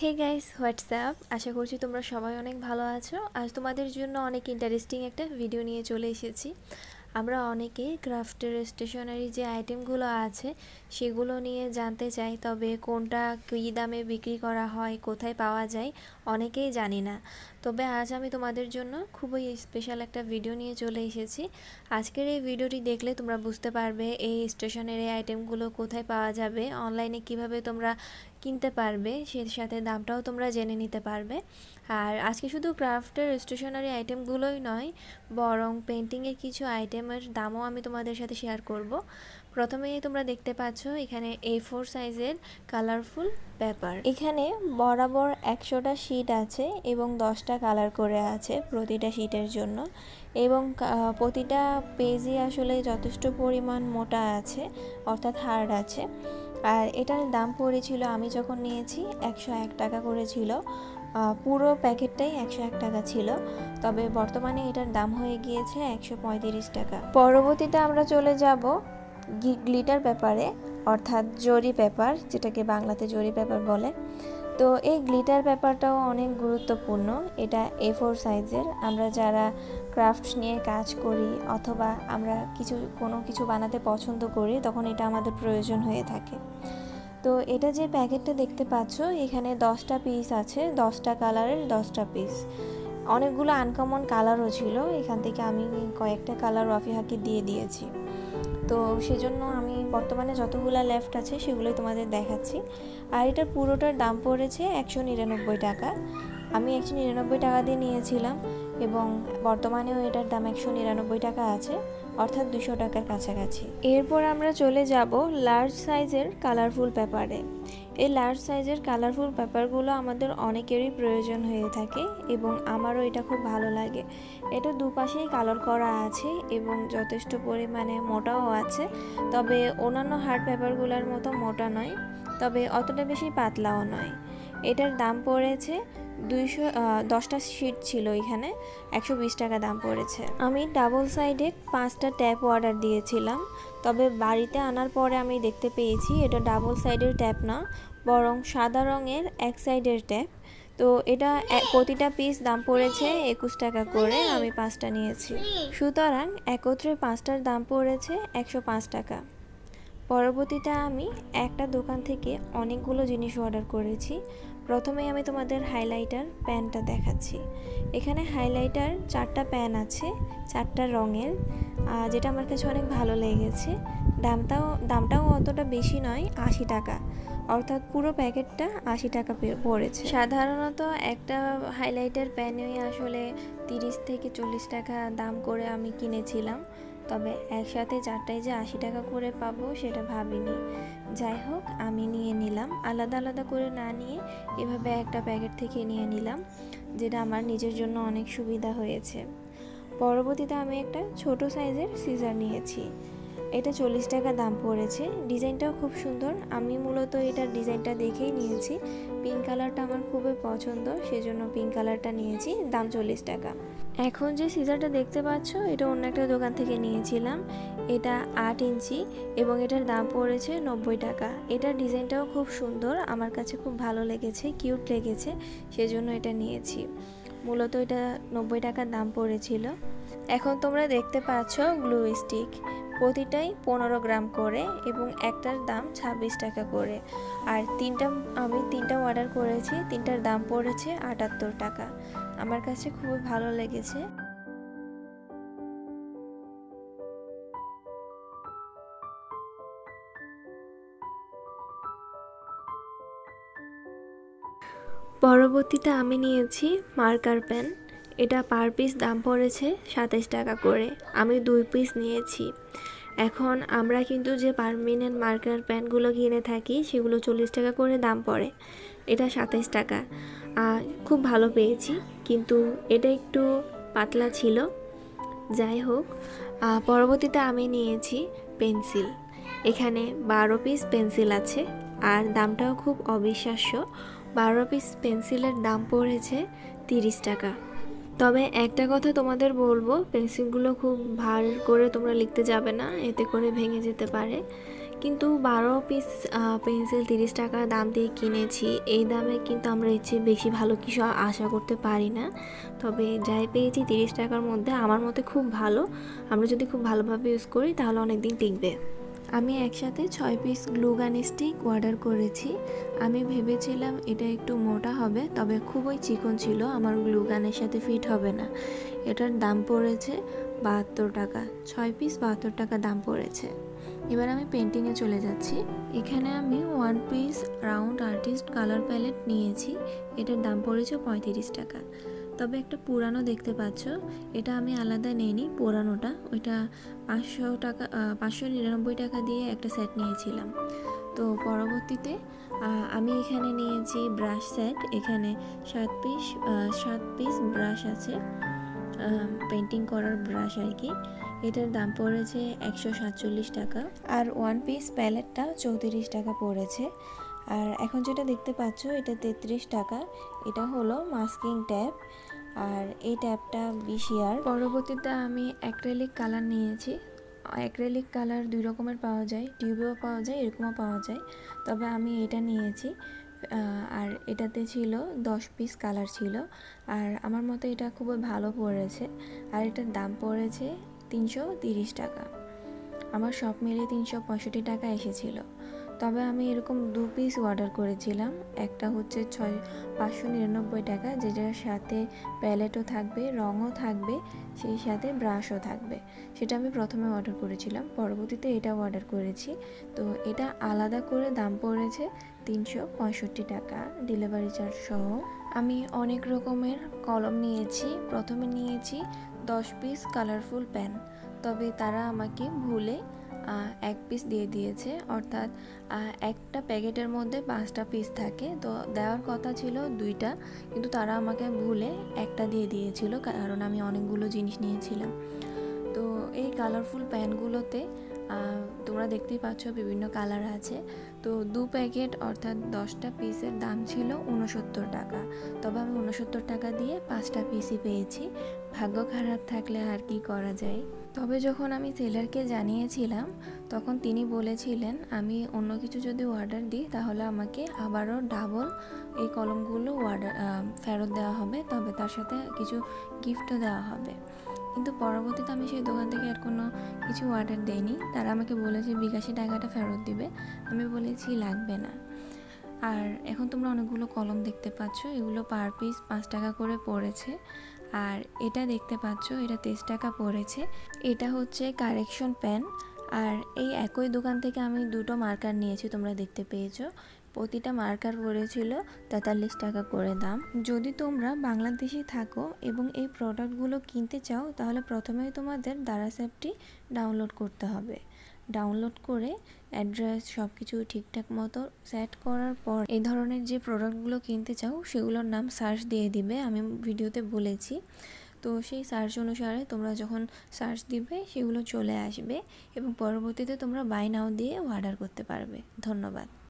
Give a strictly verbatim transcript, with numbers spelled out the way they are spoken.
Hey guys, WhatsApp. আশা করছি তোমরা সবাই অনেক ভালো আছো। আজ তোমাদের জন্য অনেক ইন্টারেস্টিং একটা ভিডিও নিয়ে চলে এসেছি। আমরা অনেকেই ক্রাফটের স্টেশনারি যে আইটেমগুলো আছে সেগুলো নিয়ে জানতে চাই, তবে কোনটা কী দামে বিক্রি করা হয়, কোথায় পাওয়া যায় অনেকেই জানি না। তবে আজ আমি তোমাদের জন্য খুবই স্পেশাল একটা ভিডিও নিয়ে চলে এসেছি। আজকের এই ভিডিওটি দেখলে তোমরা বুঝতে পারবে এই স্টেশনারি আইটেমগুলো কোথায় পাওয়া যাবে, অনলাইনে কিভাবে তোমরা কিনতে পারবে, সেই সাথে দামটাও তোমরা জেনে নিতে পারবে। আর আজকে শুধু ক্রাফটের স্টেশনারি আইটেমগুলোই নয়, বরং পেন্টিংয়ের কিছু আইটেমের দামও আমি তোমাদের সাথে শেয়ার করব। প্রথমেই তোমরা দেখতে পাচ্ছ এখানে এ ফোর সাইজের কালারফুল পেপার। এখানে বরাবর একশোটা শিট আছে এবং দশটা কালার করে আছে প্রতিটা শিটের জন্য, এবং প্রতিটা পেজই আসলে যথেষ্ট পরিমাণ মোটা আছে, অর্থাৎ হার্ড আছে। আর এটার দাম পড়েছিল, আমি যখন নিয়েছি একশো এক টাকা করেছিল, পুরো প্যাকেটটাই একশো এক টাকা ছিল। তবে বর্তমানে এটার দাম হয়ে গিয়েছে একশো পঁয়ত্রিশ টাকা। পরবর্তীতে আমরা চলে যাব গ্লিটার পেপারে, অর্থাৎ জরি পেপার, যেটাকে বাংলাতে জরি পেপার বলে। তো এই গ্লিটার পেপারটাও অনেক গুরুত্বপূর্ণ। এটা এ ফোর সাইজের। আমরা যারা ক্রাফট নিয়ে কাজ করি অথবা আমরা কিছু কোনো কিছু বানাতে পছন্দ করি, তখন এটা আমাদের প্রয়োজন হয়ে থাকে। তো এটা যে প্যাকেটটা দেখতে পাচ্ছ, এখানে দশটা পিস আছে, দশটা কালারের দশটা পিস। অনেকগুলো আনকমন কালারও ছিল, এখান থেকে আমি কয়েকটা কালার রফি হাকি দিয়ে দিয়েছি। তো সেজন্য আমি বর্তমানে যতগুলো লেফট আছে সেগুলোই তোমাদের দেখাচ্ছি। আর এটার পুরোটার দাম পড়েছে একশো নিরানব্বই টাকা। আমি একশো নিরানব্বই টাকা দিয়ে নিয়েছিলাম এবং বর্তমানেও এটার দাম একশো নিরানব্বই টাকা আছে, অর্থাৎ দুশো টাকার কাছাকাছি। এরপর আমরা চলে যাব লার্জ সাইজের কালারফুল পেপারে। এই লার্জ সাইজের কালারফুল পেপারগুলো আমাদের অনেকেরই প্রয়োজন হয়ে থাকে এবং আমারও এটা খুব ভালো লাগে। এটা দুপাশেই কালার করা আছে এবং যথেষ্ট পরিমাণে মোটাও আছে, তবে অন্যান্য হার্ড পেপারগুলোর মতো মোটা নয়, তবে অতটা বেশি পাতলাও নয়। এটার দাম পড়েছে দুইশো দশটা শিট ছিল, এখানে একশো বিশ টাকা দাম পড়েছে। আমি ডাবল সাইডেড পাঁচটা ট্যাপ অর্ডার দিয়েছিলাম, তবে বাড়িতে আনার পরে আমি দেখতে পেয়েছি এটা ডাবল সাইডের ট্যাপ না, বরং সাদা রঙের এক সাইডের ট্যাপ। তো এটা প্রতিটা পিস দাম পড়েছে একুশ টাকা করে, আমি পাঁচটা নিয়েছি। সুতরাং একত্রে পাঁচটার দাম পড়েছে একশো পাঁচ টাকা। পরবর্তীতে আমি একটা দোকান থেকে অনেকগুলো জিনিস অর্ডার করেছি। প্রথমেই আমি তোমাদের হাইলাইটার প্যানটা দেখাচ্ছি। এখানে হাইলাইটার চারটা প্যান আছে, চারটা রঙের, যেটা আমার কাছে অনেক ভালো লেগেছে। দামটাও দামটাও অতটা বেশি নয়, আশি টাকা, অর্থাৎ পুরো প্যাকেটটা আশি টাকা পড়েছে। সাধারণত একটা হাইলাইটার প্যানেই আসলে তিরিশ থেকে চল্লিশ টাকা দাম করে আমি কিনেছিলাম, তবে একসাথে চারটায় যে আশি টাকা করে পাবো সেটা ভাবিনি। যাই হোক, আমি নিয়ে নিলাম, আলাদা আলাদা করে না নিয়ে এভাবে একটা প্যাকেট থেকে নিয়ে নিলাম, যেটা আমার নিজের জন্য অনেক সুবিধা হয়েছে। পরবর্তীতে আমি একটা ছোট সাইজের সিজার নিয়েছি। এটা চল্লিশ টাকা দাম পড়েছে। ডিজাইনটাও খুব সুন্দর, আমি মূলত এটার ডিজাইনটা দেখেই নিয়েছি। পিঙ্ক কালারটা আমার খুবই পছন্দ, সেজন্য পিঙ্ক কালারটা নিয়েছি, দাম চল্লিশ টাকা। এখন যে সিজারটা দেখতে পাচ্ছ, এটা অন্য একটা দোকান থেকে নিয়েছিলাম। এটা আট ইঞ্চি এবং এটার দাম পড়েছে নব্বই টাকা। এটার ডিজাইনটাও খুব সুন্দর, আমার কাছে খুব ভালো লেগেছে, কিউট লেগেছে, সেজন্য এটা নিয়েছি। মূলত এটা নব্বই টাকার দাম পড়েছিল। এখন তোমরা দেখতে পাচ্ছ গ্লু স্টিক, প্রতিটাই পনেরো গ্রাম করে এবং একটার দাম ছাব্বিশ টাকা করে। আর তিনটা আমি তিনটা অর্ডার করেছি, তিনটার দাম পড়েছে আটাত্তর টাকা। আমার কাছে খুবই ভালো লেগেছে। পরবর্তীতে আমি নিয়েছি মার্কার পেন। এটা পার পিস দাম পড়েছে সাতাশ টাকা করে, আমি দুই পিস নিয়েছি। এখন আমরা কিন্তু যে পার্মানেন্ট মার্কার পেনগুলো কিনে থাকি সেগুলো চল্লিশ টাকা করে দাম পড়ে, এটা সাতাশ টাকা। খুব ভালো পেয়েছি, কিন্তু এটা একটু পাতলা ছিল। যাই হোক, পরবর্তীতে আমি নিয়েছি পেন্সিল। এখানে বারো পিস পেন্সিল আছে আর দামটাও খুব অবিশ্বাস্য। বারো পিস পেন্সিলের দাম পড়েছে তিরিশ টাকা। তবে একটা কথা তোমাদের বলবো, পেন্সিলগুলো খুব ভার করে তোমরা লিখতে যাবে না, এতে করে ভেঙে যেতে পারে। কিন্তু বারো পিস পেন্সিল তিরিশ টাকা দাম দিয়ে কিনেছি। এই দামে কিন্তু আমরা এর চেয়ে বেশি ভালো কিছু আশা করতে পারি না। তবে যাই পেয়েছি তিরিশ টাকার মধ্যে আমার মতে খুব ভালো। আমরা যদি খুব ভালোভাবে ইউজ করি তাহলে অনেক দিন টিকবে। আমি একসাথে ছয় piece glue gun stick order করেছি। আমি ভেবেছিলাম এটা একটু মোটা হবে, তবে খুবই চিকন ছিল, আমার গ্লু গানের সাথে ফিট হবে না। এটার দাম পড়েছে বাহাত্তর টাকা। ছয় পিস বাহাত্তর টাকা দাম পড়েছে। এবার আমি পেন্টিংয়ে চলে যাচ্ছি। এখানে আমি one piece round artist colour palette নিয়েছি। এটার দাম পড়েছে পঁয়ত্রিশ টাকা। তবে একটা পুরানো দেখতে পাচ্ছ, এটা আমি আলাদা নেইনি, পুরানোটা ওইটা পাঁচশো টাকা পাঁচশো নিরানব্বই টাকা দিয়ে একটা সেট নিয়েছিলাম। তো পরবর্তীতে আমি এখানে নিয়েছি ব্রাশ সেট। এখানে সাত পিস সাত পিস ব্রাশ আছে, পেন্টিং করার ব্রাশ আর কি। এটার দাম পড়েছে একশো সাতচল্লিশ টাকা। আর ওয়ান পিস প্যালেটটা চৌত্রিশ টাকা পড়েছে। আর এখন যেটা দেখতে পাচ্ছ এটা তেত্রিশ টাকা। এটা হলো মাস্কিং ট্যাপ, আর এই ট্যাপটা বিশ ইয়ার। পরবর্তীতে আমি অ্যাক্রেলিক কালার নিয়েছি। অ্যাক্রেলিক কালার দুই রকমের পাওয়া যায়, টিউবেও পাওয়া যায়, এরকমও পাওয়া যায়। তবে আমি এটা নিয়েছি। আর এটাতে ছিল দশ পিস কালার ছিল। আর আমার মতে এটা খুবই ভালো পড়েছে। আর এটার দাম পড়েছে তিনশো তিরিশ টাকা। আমার সব মিলিয়ে তিনশো পঁয়ষট্টি টাকা এসেছিল। তবে আমি এরকম দু পিস অর্ডার করেছিলাম। একটা হচ্ছে ছয় পাঁচশো নিরানব্বই টাকা, যেটার সাথে প্যালেটও থাকবে, রঙও থাকবে, সেই সাথে ব্রাশও থাকবে। সেটা আমি প্রথমে অর্ডার করেছিলাম, পরবর্তীতে এটাও অর্ডার করেছি। তো এটা আলাদা করে দাম পড়েছে তিনশো পঁয়ষট্টি টাকা ডেলিভারি চার্জ সহ। আমি অনেক রকমের কলম নিয়েছি। প্রথমে নিয়েছি দশ পিস কালারফুল পেন, তবে তারা আমাকে ভুলে এক পিস দিয়ে দিয়েছে। অর্থাৎ একটা প্যাকেটের মধ্যে পাঁচটা পিস থাকে, তো দেওয়ার কথা ছিল দুইটা, কিন্তু তারা আমাকে ভুলে একটা দিয়ে দিয়েছিল, কারণ আমি অনেকগুলো জিনিস নিয়েছিলাম। তো এই কালারফুল প্যানগুলোতে তোমরা দেখতেই পাচ্ছ বিভিন্ন কালার আছে। তো দু প্যাকেট অর্থাৎ দশটা পিসের দাম ছিল উনসত্তর টাকা। তবে আমি উনসত্তর টাকা দিয়ে পাঁচটা পিসই পেয়েছি। ভাগ্য খারাপ থাকলে আর কি করা যায়। তবে যখন আমি সেলারকে জানিয়েছিলাম তখন তিনি বলেছিলেন আমি অন্য কিছু যদি অর্ডার দিই তাহলে আমাকে আবারও ডাবল এই কলমগুলো অর্ডার ফেরত দেওয়া হবে, তবে তার সাথে কিছু গিফটও দেওয়া হবে। কিন্তু পরবর্তীতে আমি সেই দোকান থেকে আর কোনো কিছু অর্ডার দেইনি। তারা আমাকে বলেছে বিকাশে টাকাটা ফেরত দিবে। আমি বলেছি লাগবে না। আর এখন তোমরা অনেকগুলো কলম দেখতে পাচ্ছ, এগুলো পার পিস পাঁচ টাকা করে পড়েছে। আর এটা দেখতে পাচ্ছ এটা তেইশ টাকা পড়েছে। এটা হচ্ছে কারেকশন পেন। আর এই একই দোকান থেকে আমি দুটো মার্কার নিয়েছি, তোমরা দেখতে পেয়েছো। প্রতিটা মার্কার পড়েছিল তেতাল্লিশ টাকা করে দাম। যদি তোমরা বাংলাদেশে থাকো এবং এই প্রোডাক্টগুলো কিনতে চাও তাহলে প্রথমেই তোমাদের দারাজ অ্যাপটি ডাউনলোড করতে হবে। ডাউনলোড করে অ্যাড্রেস সব কিছু ঠিকঠাক মতো সেট করার পর এই ধরনের যে প্রোডাক্টগুলো কিনতে চাও সেগুলোর নাম সার্চ দিয়ে দিবে, আমি ভিডিওতে বলেছি। তো সেই সার্চ অনুসারে তোমরা যখন সার্চ দিবে সেগুলো চলে আসবে এবং পরবর্তীতে তোমরা বাই নাও দিয়ে অর্ডার করতে পারবে। ধন্যবাদ।